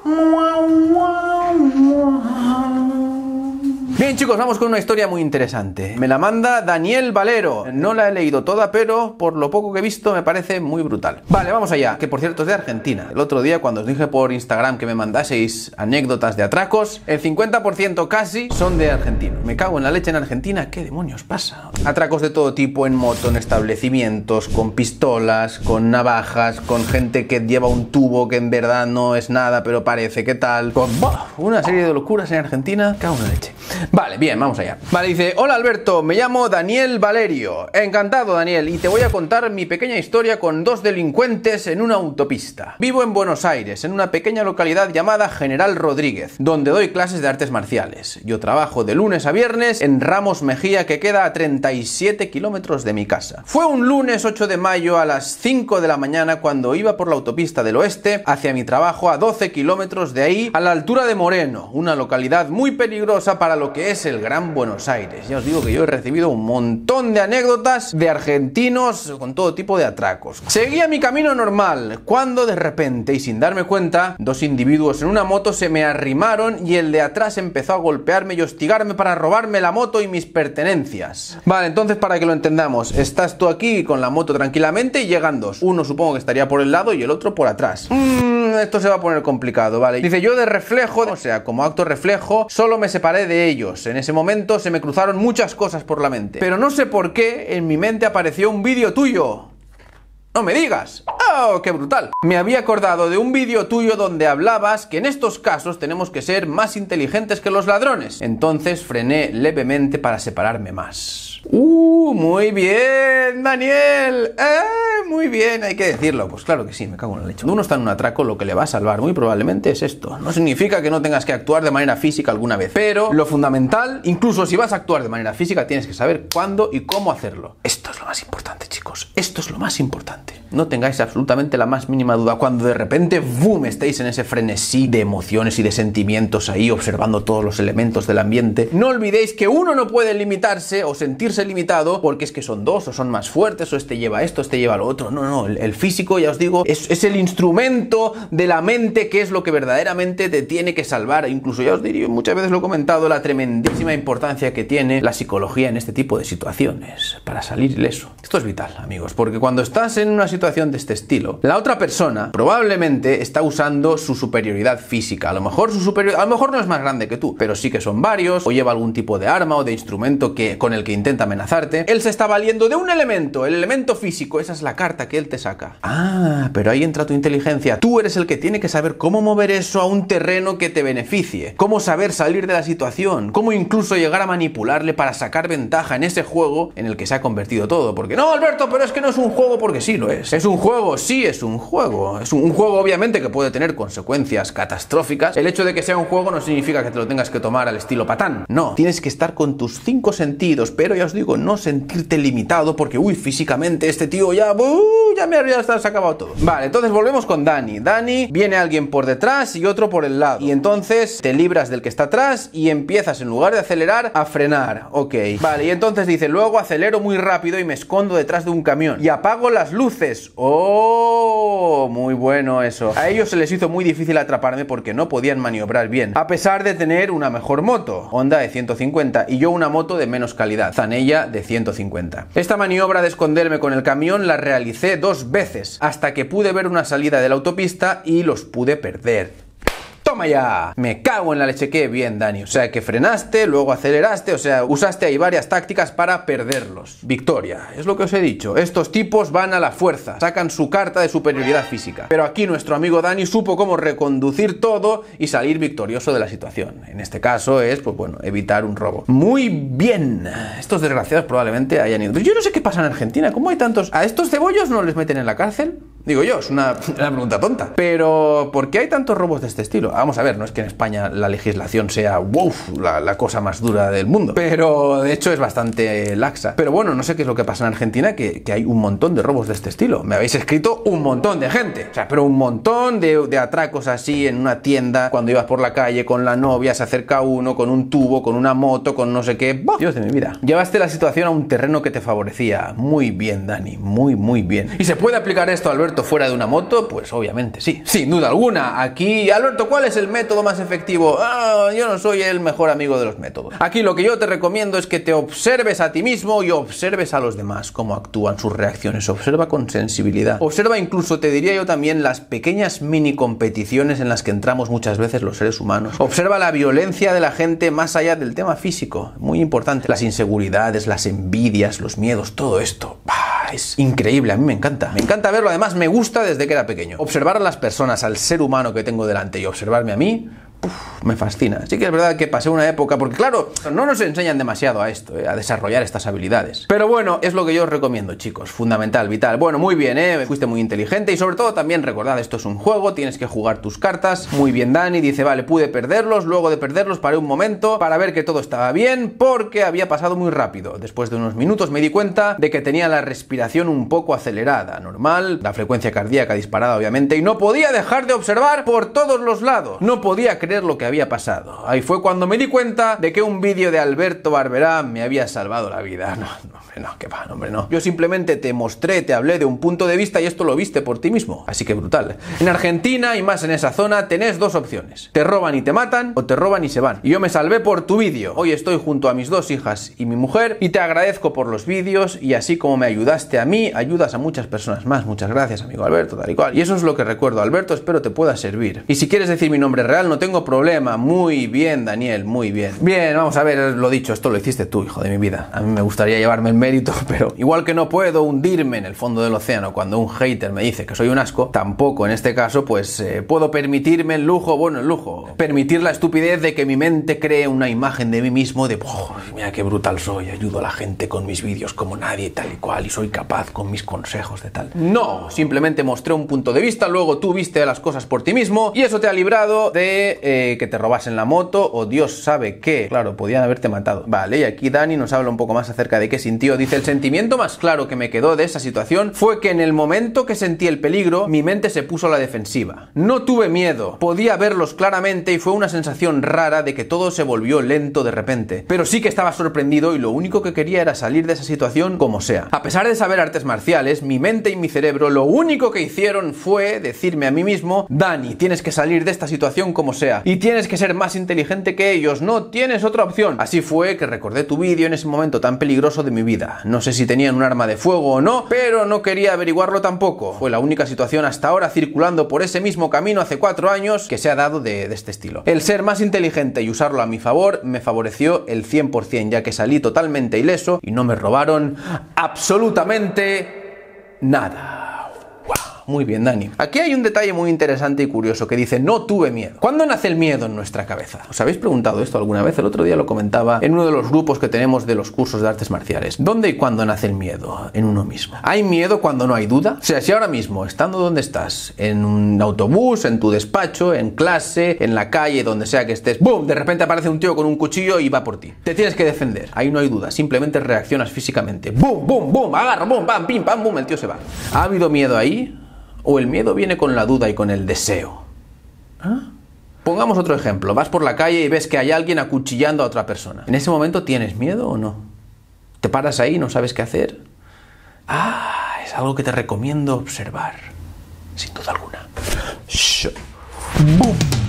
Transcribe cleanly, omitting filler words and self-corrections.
Bien, chicos, vamos con una historia muy interesante. Me la manda Daniel Valero. No la he leído toda, pero por lo poco que he visto me parece muy brutal. Vale, vamos allá, que por cierto es de Argentina. El otro día cuando os dije por Instagram que me mandaseis anécdotas de atracos, el 50% casi son de argentinos. Me cago en la leche en Argentina, ¿qué demonios pasa? Atracos de todo tipo en moto, en establecimientos, con pistolas, con navajas, con gente que lleva un tubo que en verdad no es nada, pero parece que tal. Con una serie de locuras en Argentina, cago en la leche. Vale, bien, vamos allá. Vale, dice: hola Alberto, me llamo Daniel Valerio. Encantado, Daniel, y te voy a contar mi pequeña historia con dos delincuentes en una autopista. Vivo en Buenos Aires, en una pequeña localidad llamada General Rodríguez, donde doy clases de artes marciales. Yo trabajo de lunes a viernes en Ramos Mejía, que queda a 37 kilómetros de mi casa. Fue un lunes 8 de mayo a las 5 de la mañana cuando iba por la autopista del oeste hacia mi trabajo a 12 kilómetros de ahí, a la altura de Moreno, una localidad muy peligrosa para lo que es el Gran Buenos Aires. Ya os digo que yo he recibido un montón de anécdotas de argentinos con todo tipo de atracos. Seguía mi camino normal cuando de repente y sin darme cuenta, dos individuos en una moto se me arrimaron y el de atrás empezó a golpearme y hostigarme para robarme la moto y mis pertenencias. Vale, entonces para que lo entendamos, estás tú aquí con la moto tranquilamente y llegan dos. Uno supongo que estaría por el lado y el otro por atrás. Esto se va a poner complicado, ¿vale? Dice: yo de reflejo, o sea, como acto reflejo, solo me separé de ellos. En ese momento se me cruzaron muchas cosas por la mente, pero no sé por qué en mi mente apareció un vídeo tuyo. ¡No me digas! ¡Oh, qué brutal! Me había acordado de un vídeo tuyo donde hablabas que en estos casos tenemos que ser más inteligentes que los ladrones. Entonces frené levemente para separarme más. Muy bien, Daniel. Muy bien, hay que decirlo. Pues claro que sí, me cago en la leche. Cuando uno está en un atraco, lo que le va a salvar muy probablemente es esto. No significa que no tengas que actuar de manera física alguna vez, pero lo fundamental, incluso si vas a actuar de manera física, tienes que saber cuándo y cómo hacerlo. Esto es lo más importante, chicos. Esto es lo más importante. No tengáis absolutamente la más mínima duda. Cuando de repente, ¡boom!, estéis en ese frenesí de emociones y de sentimientos ahí, observando todos los elementos del ambiente, no olvidéis que uno no puede limitarse o sentirse limitado porque es que son dos o son más fuertes o este lleva esto, este lleva lo otro. No, el físico, ya os digo, es el instrumento de la mente que es lo que verdaderamente te tiene que salvar. Incluso ya os diría, muchas veces lo he comentado, la tremendísima importancia que tiene la psicología en este tipo de situaciones para salir ileso. Esto es vital, amigos, porque cuando estás en una situación de este estilo, la otra persona probablemente está usando su superioridad física. A lo mejor no es más grande que tú, pero sí que son varios, o lleva algún tipo de arma o de instrumento con el que intenta amenazarte. Él se está valiendo de un elemento, el elemento físico. Esa es la carta que él te saca. Pero ahí entra tu inteligencia. Tú eres el que tiene que saber cómo mover eso a un terreno que te beneficie, cómo saber salir de la situación, cómo incluso llegar a manipularle para sacar ventaja en ese juego en el que se ha convertido todo. Porque no, Alberto, pero es que no es un juego, porque sí lo es. Es un juego, sí es un juego. Es un juego obviamente que puede tener consecuencias catastróficas. El hecho de que sea un juego no significa que te lo tengas que tomar al estilo patán. No, tienes que estar con tus 5 sentidos, pero ya os digo, no sentirte limitado porque, físicamente este tío ya se ha acabado todo. Vale, entonces volvemos con Dani. Dani, viene alguien por detrás y otro por el lado. Y entonces te libras del que está atrás y empiezas, en lugar de acelerar, a frenar. Ok. Vale, y entonces dice: luego acelero muy rápido y me escondo detrás de un camión. Y apago las luces. ¡Oh! Muy bueno eso. A ellos se les hizo muy difícil atraparme porque no podían maniobrar bien, a pesar de tener una mejor moto, Honda de 150, y yo una moto de menos calidad, Zanella de 150. Esta maniobra de esconderme con el camión la realicé 2 veces, hasta que pude ver una salida de la autopista y los pude perder. ¡Toma ya! Me cago en la leche, qué bien, Dani. O sea, que frenaste, luego aceleraste, o sea, usaste ahí varias tácticas para perderlos. Victoria, es lo que os he dicho. Estos tipos van a la fuerza, sacan su carta de superioridad física. Pero aquí nuestro amigo Dani supo cómo reconducir todo y salir victorioso de la situación. En este caso es, pues bueno, evitar un robo. Muy bien. Estos desgraciados probablemente hayan ido. Pero yo no sé qué pasa en Argentina. ¿Cómo hay tantos? ¿A estos cebollos no les meten en la cárcel? Digo yo, es una pregunta tonta. Pero, ¿por qué hay tantos robos de este estilo? Vamos a ver, no es que en España la legislación sea, la cosa más dura del mundo. Pero, de hecho, es bastante laxa. Pero bueno, no sé qué es lo que pasa en Argentina, que hay un montón de robos de este estilo. Me habéis escrito un montón de gente. O sea, pero un montón de atracos así en una tienda, cuando ibas por la calle con la novia, se acerca uno con un tubo, con una moto, con no sé qué. ¡Bah! Dios de mi vida. Llevaste la situación a un terreno que te favorecía. Muy bien, Dani. Muy, muy bien. Y se puede aplicar esto, Alberto, Alberto fuera de una moto? Pues obviamente sí, sin duda alguna. Aquí, Alberto, ¿cuál es el método más efectivo? Yo no soy el mejor amigo de los métodos. Aquí lo que yo te recomiendo es que te observes a ti mismo y observes a los demás, cómo actúan, sus reacciones. Observa con sensibilidad. Observa incluso, te diría yo también, las pequeñas mini competiciones en las que entramos muchas veces los seres humanos. Observa la violencia de la gente más allá del tema físico. Muy importante. Las inseguridades, las envidias, los miedos, todo esto. Es increíble, a mí me encanta. Me encanta verlo, además me gusta desde que era pequeño. Observar a las personas, al ser humano que tengo delante y observarme a mí, me fascina. Sí que es verdad que pasé una época, porque claro, no nos enseñan demasiado a esto, a desarrollar estas habilidades. Pero bueno, es lo que yo os recomiendo, chicos. Fundamental, vital. Bueno, muy bien, fuiste muy inteligente y sobre todo también recordad, esto es un juego, tienes que jugar tus cartas. Muy bien, Dani dice, vale, pude perderlos, luego de perderlos paré un momento para ver que todo estaba bien, porque había pasado muy rápido. Después de unos minutos me di cuenta de que tenía la respiración un poco acelerada, normal, la frecuencia cardíaca disparada obviamente, y no podía dejar de observar por todos los lados. No podía creer lo que había pasado. Ahí fue cuando me di cuenta de que un vídeo de Alberto Barberá me había salvado la vida. No, hombre, no, que va, hombre, no. Yo simplemente te mostré, te hablé de un punto de vista y esto lo viste por ti mismo. Así que brutal. En Argentina y más en esa zona tenés dos opciones. Te roban y te matan o te roban y se van. Y yo me salvé por tu vídeo. Hoy estoy junto a mis dos hijas y mi mujer y te agradezco por los vídeos y así como me ayudaste a mí, ayudas a muchas personas más. Muchas gracias, amigo Alberto, tal y cual. Y eso es lo que recuerdo, Alberto, espero te pueda servir. Y si quieres decir mi nombre real, no tengo problema. Muy bien, Daniel, muy bien. Bien, vamos a ver, lo dicho, esto lo hiciste tú, hijo de mi vida. A mí me gustaría llevarme el mérito, pero igual que no puedo hundirme en el fondo del océano cuando un hater me dice que soy un asco, tampoco en este caso, pues puedo permitirme el lujo, permitir la estupidez de que mi mente cree una imagen de mí mismo de, mira qué brutal soy, ayudo a la gente con mis vídeos como nadie, tal y cual, y soy capaz con mis consejos de tal. No, simplemente mostré un punto de vista, luego tú viste las cosas por ti mismo y eso te ha librado de que te robasen la moto o Dios sabe qué. Claro, podían haberte matado. Vale, y aquí Dani nos habla un poco más acerca de qué sintió. Dice, el sentimiento más claro que me quedó de esa situación fue que en el momento que sentí el peligro, mi mente se puso a la defensiva. No tuve miedo, podía verlos claramente y fue una sensación rara de que todo se volvió lento de repente. Pero sí que estaba sorprendido y lo único que quería era salir de esa situación como sea. A pesar de saber artes marciales, mi mente y mi cerebro lo único que hicieron fue decirme a mí mismo, Dani, tienes que salir de esta situación como sea. Y tienes que ser más inteligente que ellos, no tienes otra opción. Así fue que recordé tu vídeo en ese momento tan peligroso de mi vida. No sé si tenían un arma de fuego o no, pero no quería averiguarlo tampoco. Fue la única situación hasta ahora circulando por ese mismo camino hace 4 años que se ha dado de este estilo. El ser más inteligente y usarlo a mi favor me favoreció el 100%, ya que salí totalmente ileso y no me robaron absolutamente nada. Muy bien, Dani. Aquí hay un detalle muy interesante y curioso que dice, no tuve miedo. ¿Cuándo nace el miedo en nuestra cabeza? ¿Os habéis preguntado esto alguna vez? El otro día lo comentaba en uno de los grupos que tenemos de los cursos de artes marciales. ¿Dónde y cuándo nace el miedo? En uno mismo. ¿Hay miedo cuando no hay duda? O sea, si ahora mismo, estando donde estás, en un autobús, en tu despacho, en clase, en la calle, donde sea que estés, ¡boom! De repente aparece un tío con un cuchillo y va por ti. Te tienes que defender. Ahí no hay duda. Simplemente reaccionas físicamente. ¡Boom! ¡Boom! ¡Boom! Agarro, ¡boom! ¡Pam! ¡Pim! ¡Pam! ¡Boom! El tío se va. ¿Ha habido miedo ahí? ¿O el miedo viene con la duda y con el deseo? Pongamos otro ejemplo. Vas por la calle y ves que hay alguien acuchillando a otra persona. ¿En ese momento tienes miedo o no? ¿Te paras ahí y no sabes qué hacer? Es algo que te recomiendo observar. Sin duda alguna. ¡Boom!